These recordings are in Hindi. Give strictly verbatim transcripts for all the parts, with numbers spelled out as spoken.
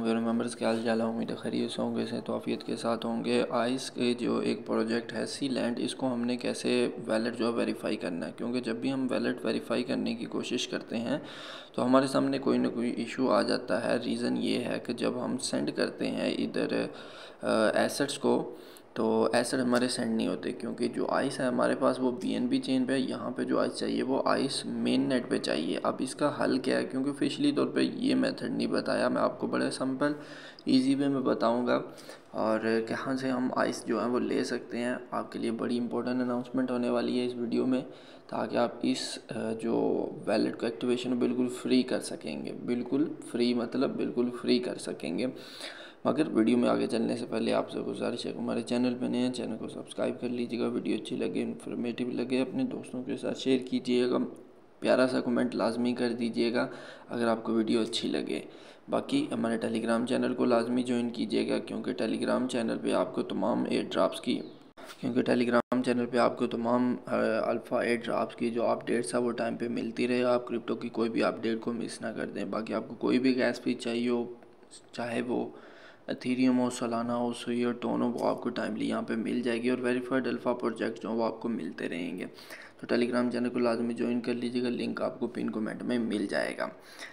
फेयर मेंबर्स क्या हाल चाल है। उम्मीद है खैरियत से होंगे, से तौफीयत के साथ होंगे। आइस के जो एक प्रोजेक्ट है सीलैंड, इसको हमने कैसे वैलेट जो है वेरीफाई करना है, क्योंकि जब भी हम वैलेट वेरीफाई करने की कोशिश करते हैं तो हमारे सामने कोई ना कोई इशू आ जाता है। रीज़न ये है कि जब हम सेंड करते हैं इधर एसेट्स को, तो एसेट हमारे सेंड नहीं होते, क्योंकि जो आइस है हमारे पास वो बीएनबी चेन पे, यहाँ पे जो आइस चाहिए वो आइस मेन नेट पे चाहिए। अब इसका हल क्या है, क्योंकि ऑफिशियली तौर पे ये मेथड नहीं बताया, मैं आपको बड़े सिंपल इजी वे में बताऊंगा और कहाँ से हम आइस जो है वो ले सकते हैं। आपके लिए बड़ी इंपॉर्टेंट अनाउंसमेंट होने वाली है इस वीडियो में, ताकि आप इस जो वैलेट को एक्टिवेशन बिल्कुल फ्री कर सकेंगे। बिल्कुल फ्री मतलब बिल्कुल फ्री कर सकेंगे। मगर वीडियो में आगे चलने से पहले आपसे गुजारिश है, हमारे चैनल पर नए हैं चैनल को सब्सक्राइब कर लीजिएगा। वीडियो अच्छी लगे, इन्फॉर्मेटिव लगे, अपने दोस्तों के साथ शेयर कीजिएगा। प्यारा सा कमेंट लाजमी कर दीजिएगा अगर आपको वीडियो अच्छी लगे। बाकी हमारे टेलीग्राम चैनल को लाजमी ज्वाइन कीजिएगा, क्योंकि टेलीग्राम चैनल पे आपको तमाम एयर ड्रॉप्स की क्योंकि टेलीग्राम चैनल पे आपको तमाम अल्फ़ा एयर ड्रॉप्स की जो अपडेट्स है वो टाइम पे मिलती रहे। आप क्रिप्टो की कोई भी अपडेट को मिस ना कर दें। बाकी आपको कोई भी गैस फीस चाहिए हो, चाहे वो एथेरियम हो, सोलाना हो, सुई हो, टोन हो, वो आपको टाइमली यहाँ पे मिल जाएगी और वेरीफाइड अल्फ़ा प्रोजेक्ट जो वो आपको मिलते रहेंगे। तो टेलीग्राम चैनल को लाजमी ज्वाइन कर लीजिएगा, लिंक आपको पिन कमेंट में मिल जाएगा।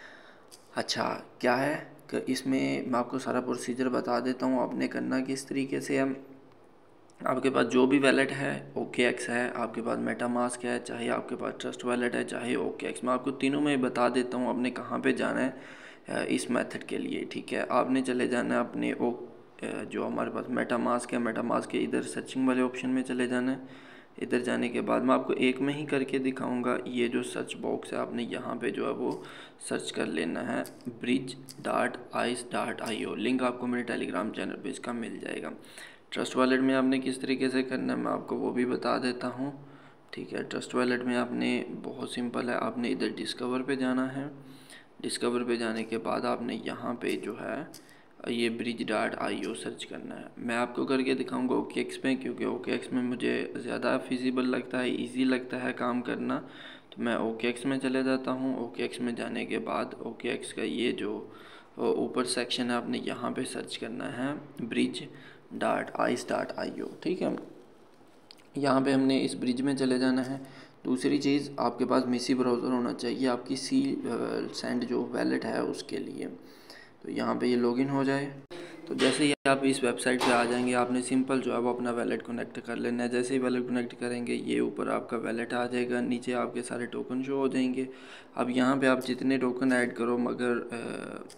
अच्छा, क्या है कि इसमें मैं आपको सारा प्रोसीजर बता देता हूँ आपने करना किस तरीके से है। आपके पास जो भी वैलेट है, ओके एक्स है, आपके पास मेटामास्क है, चाहे आपके पास ट्रस्ट वैलेट है, चाहे ओके एक्स, मैं आपको तीनों में बता देता हूँ आपने कहाँ पे जाना है इस मेथड के लिए। ठीक है, आपने चले जाना है अपने ओ जो हमारे पास मेटामास्क है, मेटामास्क के इधर सर्चिंग वाले ऑप्शन में चले जाना है। इधर जाने के बाद मैं आपको एक में ही करके दिखाऊंगा। ये जो सर्च बॉक्स है आपने यहाँ पे जो है वो सर्च कर लेना है bridge dot ice dot I O. Link आपको मेरे टेलीग्राम चैनल पे इसका मिल जाएगा। ट्रस्ट वॉलेट में आपने किस तरीके से करना है मैं आपको वो भी बता देता हूँ। ठीक है, ट्रस्ट वॉलेट में आपने बहुत सिंपल है, आपने इधर डिस्कवर पे जाना है। डिस्कवर पे जाने के बाद आपने यहाँ पे जो है ये bridge dot I O search करना है। मैं आपको करके दिखाऊंगा ओके एक्स में, क्योंकि ओके एक्स में मुझे ज़्यादा फिजिबल लगता है, इजी लगता है काम करना। तो मैं ओके एक्स में चले जाता हूँ। ओके एक्स में जाने के बाद ओके एक्स का ये जो ऊपर सेक्शन है आपने यहाँ पे सर्च करना है bridge dot ice dot I O. ठीक है, यहाँ पे हमने इस ब्रिज में चले जाना है। दूसरी चीज़, आपके पास मिसी ब्राउज़र होना चाहिए आपकी सी सेंड जो वैलेट है उसके लिए। तो यहाँ पे ये लॉगिन हो जाए, तो जैसे ही आप इस वेबसाइट पे आ जाएंगे आपने सिंपल जो है वो अपना वैलेट कनेक्ट कर लेना है। जैसे ही वैलेट कनेक्ट करेंगे ये ऊपर आपका वैलेट आ जाएगा, नीचे आपके सारे टोकन शो हो जाएंगे। अब यहाँ पे आप जितने टोकन ऐड करो, मगर आ,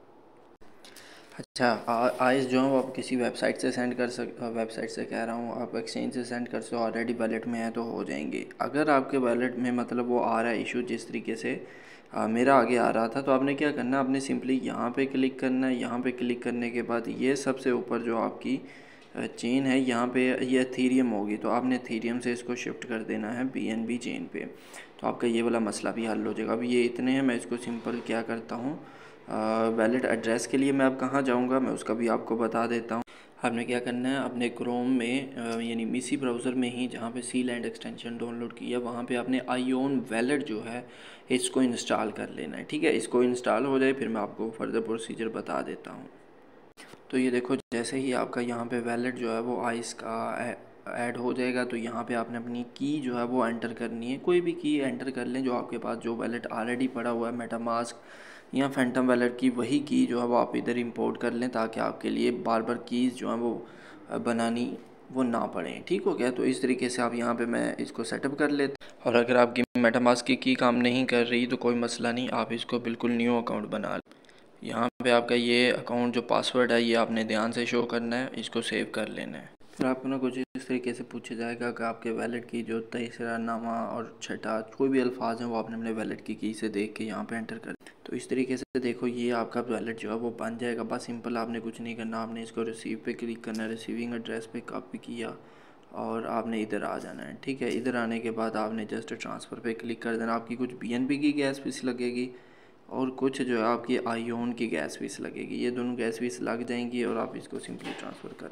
अच्छा आइस जो है वो आप किसी वेबसाइट से सेंड कर सक वेबसाइट से कह रहा हूँ, आप एक्सचेंज से सेंड कर सकते हो, ऑलरेडी वैलेट में है तो हो जाएंगे। अगर आपके वैलेट में मतलब वो आ रहा है इशू जिस तरीके से आ, मेरा आगे आ रहा था, तो आपने क्या करना है, आपने सिंपली यहाँ पे क्लिक करना है। यहाँ पे क्लिक करने के बाद ये सबसे ऊपर जो आपकी चेन है यहाँ पे ये एथेरियम होगी, तो आपने एथेरियम से इसको शिफ्ट कर देना है बीएनबी चेन पे। तो आपका ये वाला मसला भी हल हो जाएगा। अब ये इतने हैं, मैं इसको सिंपल क्या करता हूँ, वैलेट एड्रेस के लिए मैं अब कहाँ जाऊँगा मैं उसका भी आपको बता देता हूँ। आपने क्या करना है, अपने क्रोम में यानी मिसी ब्राउज़र में ही जहाँ पे सीलैंड एक्सटेंशन डाउनलोड किया वहाँ पे आपने आईओन वैलेट जो है इसको इंस्टॉल कर लेना है। ठीक है, इसको इंस्टॉल हो जाए फिर मैं आपको फर्दर प्रोसीजर बता देता हूँ। तो ये देखो, जैसे ही आपका यहाँ पे वैलेट जो है वो आइस का ऐड हो जाएगा, तो यहाँ पे आपने अपनी की जो है वो एंटर करनी है। कोई भी की एंटर कर लें जो आपके पास जो वैलेट ऑलरेडी पड़ा हुआ है, मेटामास्क या फैंटम वैलेट की वही की जो है वो आप इधर इंपोर्ट कर लें, ताकि आपके लिए बार बार कीज़ जो है वो बनानी वो ना पड़े। ठीक हो गया, तो इस तरीके से आप यहाँ पे मैं इसको सेटअप कर लेता। और अगर आपकी मेटामास्क की की काम नहीं कर रही तो कोई मसला नहीं, आप इसको बिल्कुल न्यू अकाउंट बना लें। यहाँ पे आपका ये अकाउंट जो पासवर्ड है ये आपने ध्यान से शो करना है, इसको सेव कर लेना है। फिर आपको ना कुछ इस तरीके से पूछा जाएगा कि आपके वैलेट की जो तीसरा नामा और छठा कोई भी अल्फाज हैं वो आपने अपने वैलेट की की से देख के यहाँ पे एंटर कर। तो इस तरीके से देखो ये आपका वैलेट जो है वो बन जाएगा। बस सिंपल, आपने कुछ नहीं करना, आपने इसको रिसीव पे क्लिक करना है, रिसीविंग एड्रेस पे कॉपी किया और आपने इधर आ जाना है। ठीक है, इधर आने के बाद आपने जस्ट ट्रांसफ़र पे क्लिक कर देना। आपकी कुछ बीएनबी की गैस फीस लगेगी और कुछ जो है आपकी आईओन की गैस फीस लगेगी। ये दोनों गैस फीस लग जाएंगी और आप इसको सिंपली ट्रांसफ़र कर लो।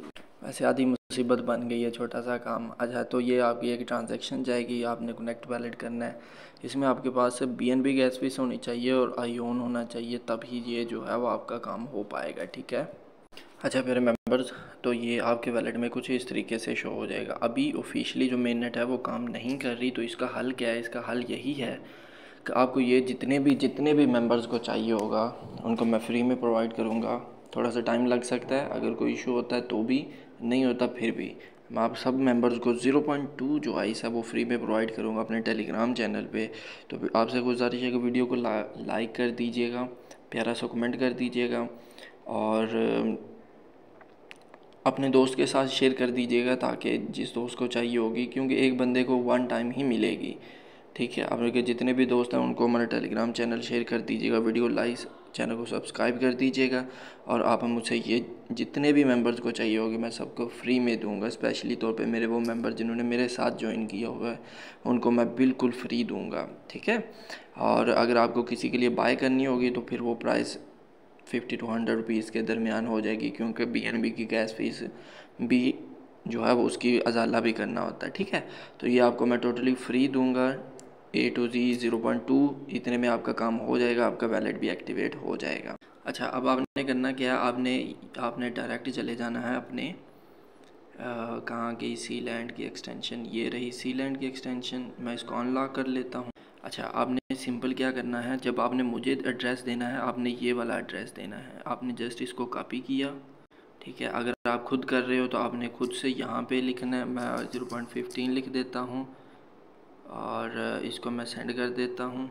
वैसे आधी मुसीबत बन गई है छोटा सा काम। अच्छा, तो ये आपकी एक ट्रांजैक्शन जाएगी, आपने कनेक्ट वैलिड करना है। इसमें आपके पास B N B gas fees होनी चाहिए और आईओन होना चाहिए, तभी ये जो है वो आपका काम हो पाएगा, ठीक है। अच्छा मेरे मेंबर्स, तो ये आपके वैलेट में कुछ इस तरीके से शो हो जाएगा। अभी ऑफिशियली जो मेननेट है वो काम नहीं कर रही, तो इसका हल क्या है? इसका हल यही है कि आपको ये जितने भी जितने भी मेंबर्स को चाहिए होगा उनको मैं फ्री में प्रोवाइड करूँगा। थोड़ा सा टाइम लग सकता है, अगर कोई इशू होता है तो भी, नहीं होता फिर भी मैं आप सब मेंबर्स को ज़ीरो पॉइंट टू जो आइस है वो फ्री में प्रोवाइड करूँगा अपने टेलीग्राम चैनल पे। तो आपसे गुजारिश है कि वीडियो को ला, लाइक कर दीजिएगा, प्यारा सा कमेंट कर दीजिएगा और अपने दोस्त के साथ शेयर कर दीजिएगा, ताकि जिस दोस्त को चाहिए होगी, क्योंकि एक बंदे को वन टाइम ही मिलेगी, ठीक है। आपके जितने भी दोस्त हैं उनको हमारा टेलीग्राम चैनल शेयर कर दीजिएगा, वीडियो लाइक, चैनल को सब्सक्राइब कर दीजिएगा। और आप मुझसे ये जितने भी मेंबर्स को चाहिए होगी मैं सबको फ्री में दूंगा। स्पेशली तौर पे मेरे वो मेंबर जिन्होंने मेरे साथ ज्वाइन किया हुआ है उनको मैं बिल्कुल फ्री दूंगा, ठीक है। और अगर आपको किसी के लिए बाय करनी होगी तो फिर वो price fifty to hundred rupees के दरमियान हो जाएगी, क्योंकि बी एन बी की गैस फीस भी जो है वो उसकी अजाला भी करना होता है, ठीक है। तो ये आपको मैं टोटली फ्री दूंगा, A two G zero point two, इतने में आपका काम हो जाएगा, आपका वैलेट भी एक्टिवेट हो जाएगा। अच्छा, अब आपने करना क्या है, आपने आपने डायरेक्ट चले जाना है अपने कहाँ की सीलैंड की एक्सटेंशन, ये रही सीलैंड की एक्सटेंशन, मैं इसको अनलॉक कर लेता हूँ। अच्छा, आपने सिंपल क्या करना है, जब आपने मुझे एड्रेस देना है आपने ये वाला एड्रेस देना है, आपने जस्ट इसको कॉपी किया, ठीक है। अगर आप खुद कर रहे हो तो आपने खुद से यहाँ पे लिखना है, मैं ज़ीरो पॉइंट फिफ्टीन लिख देता हूँ और इसको मैं सेंड कर देता हूँ।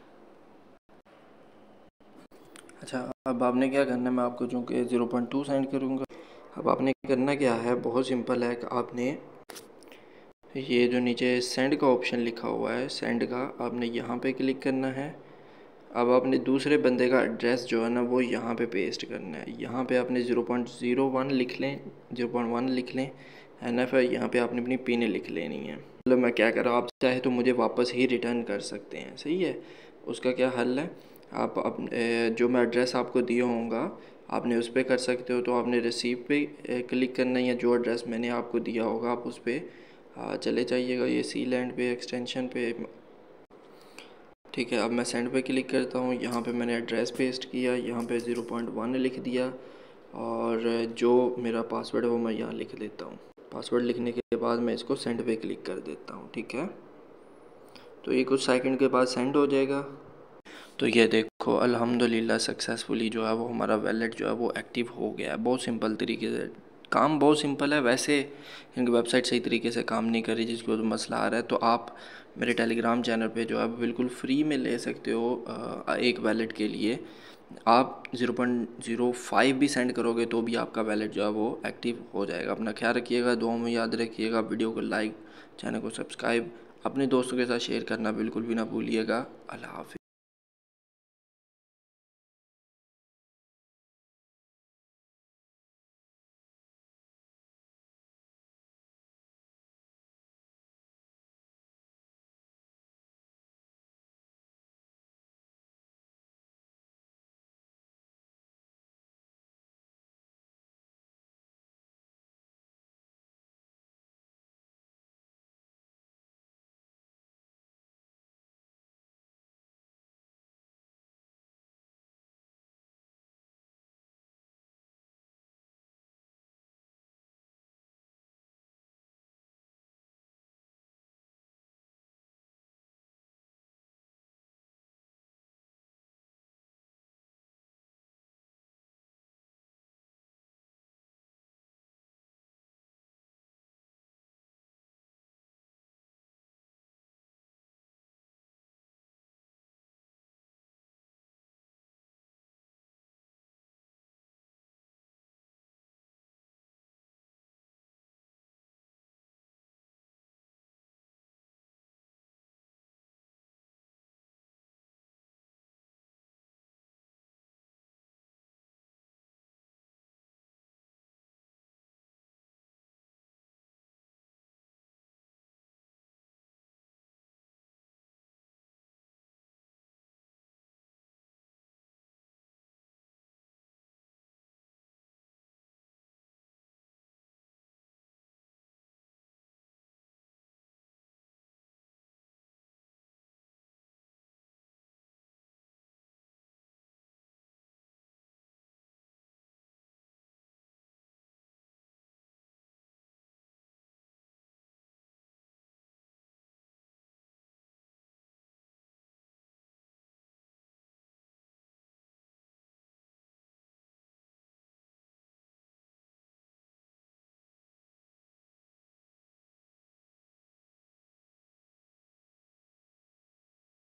अच्छा, अब आपने क्या करना है, मैं आपको चूँकि ज़ीरो पॉइंट टू सेंड करूँगा। अब आपने करना क्या है, बहुत सिंपल है कि आपने ये जो नीचे सेंड का ऑप्शन लिखा हुआ है, सेंड का आपने यहाँ पे क्लिक करना है। अब आपने दूसरे बंदे का एड्रेस जो है ना वो यहाँ पे पेस्ट करना है। यहाँ पे आपने ज़ीरो पॉइंट ज़ीरो वन लिख लें, ज़ीरो पॉइंट वन लिख लें, एन एफ है, यहाँ पे आपने अपनी पिन लिख लेनी है। मतलब मैं क्या कर रहा हूँ, आप चाहे तो मुझे वापस ही रिटर्न कर सकते हैं, सही है। उसका क्या हल है, आप अपने जो मैं एड्रेस आपको दिया होगा आपने उस पर कर सकते हो। तो आपने रिसीव पे क्लिक करना है, या जो एड्रेस मैंने आपको दिया होगा आप उस पर चले जाइएगा, ये सीलैंड पे एक्सटेंशन पे, ठीक है। अब मैं सेंड पे क्लिक करता हूँ, यहाँ पे मैंने एड्रेस पेस्ट किया, यहाँ पे ज़ीरो पॉइंट वन लिख दिया और जो मेरा पासवर्ड है वो मैं यहाँ लिख देता हूँ। पासवर्ड लिखने के बाद मैं इसको सेंड पे क्लिक कर देता हूँ, ठीक है। तो ये कुछ सेकंड के बाद सेंड हो जाएगा। तो ये देखो अल्हम्दुलिल्लाह सक्सेसफुली जो है वो हमारा वैलेट जो है वो एक्टिव हो गया है। बहुत सिंपल तरीके से काम, बहुत सिंपल है। वैसे इनकी वेबसाइट सही तरीके से काम नहीं कर रही, जिसकी वजह से मसला आ रहा है। तो आप मेरे टेलीग्राम चैनल पे जो है बिल्कुल फ्री में ले सकते हो एक वैलेट के लिए। आप ज़ीरो पॉइंट ज़ीरो फाइव भी सेंड करोगे तो भी आपका वैलेट जो है वो एक्टिव हो जाएगा। अपना ख्याल रखिएगा, दुआ में याद रखिएगा, वीडियो को लाइक, चैनल को सब्सक्राइब, अपने दोस्तों के साथ शेयर करना बिल्कुल भी ना भूलिएगा। अल्लाह हाफ़िज़।